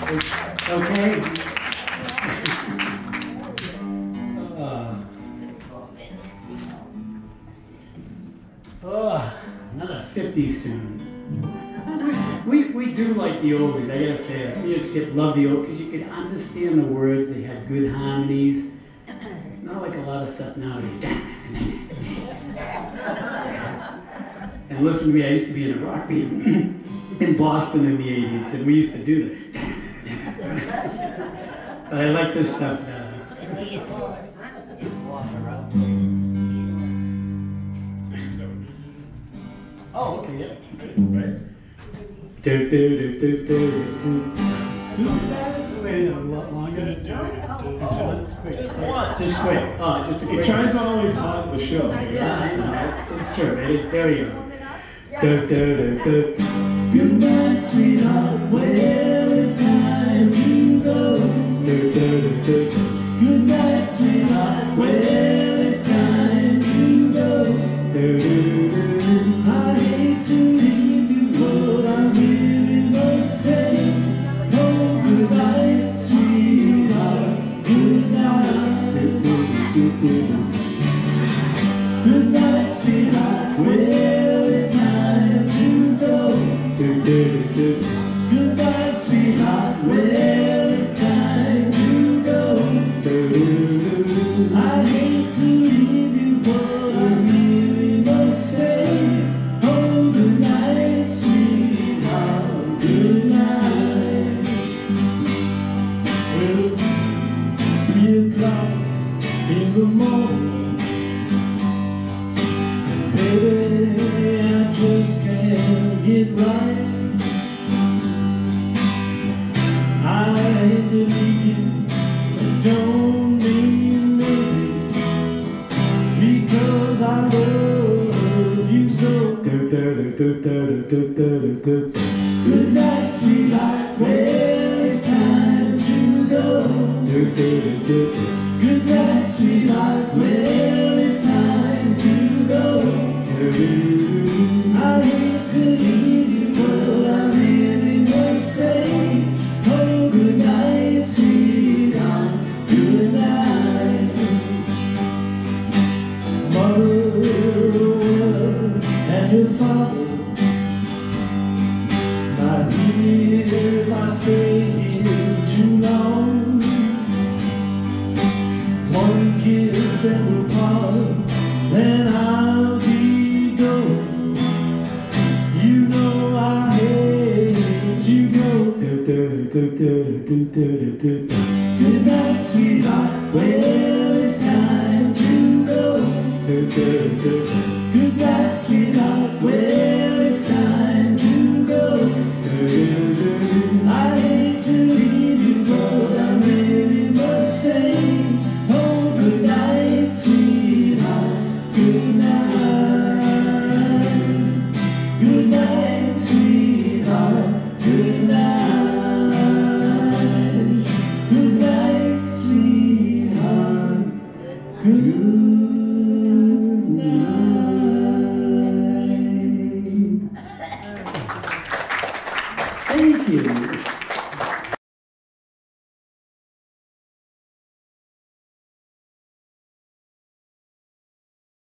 Okay. Another 50 soon. We do like the oldies, I gotta say. Me and Skip love the old because you could understand the words. They had good harmonies. Not like a lot of stuff nowadays. And listen to me, I used to be in a rock band in Boston in the 80s, and we used to do the. But I like this stuff better. Oh, okay, yeah. Right. Do. Wait a lot longer. Just quick. Oh, just a quick. He tries to always hog the show. Yeah, I know. It's true. Ready? There we go. Good night, sweetheart. Well, it's time to go. Good night, sweetheart. Well, it's time to go. I hate to leave you, but I really must say, oh, good night, sweetheart. Good night. Good night, sweetheart. Well, it's time to go. Good night, sweetheart. Well, it's time to go. I hate to leave you, but I really must say, oh, good night, sweetheart. Good night. Well, it's 3 o'clock in the morning. Baby, I just can't get right. I hate to leave you, but don't leave me, because I love you so. Good night, sweetheart. Well, it's time to go. Good night, sweetheart. Well, it's time to go. I hate to leave you, but I really must say, oh, good night, sweetheart. Good night. Mother, and your father might hear if I stay here too long. One kiss and we'll part, then I'll be going. You know I hate to go. Good night, sweetheart. Well, it's time to go. Good night, sweetheart. Well, it's time to go. I hate to leave you, but I really must say, oh, good night, sweetheart. Good night.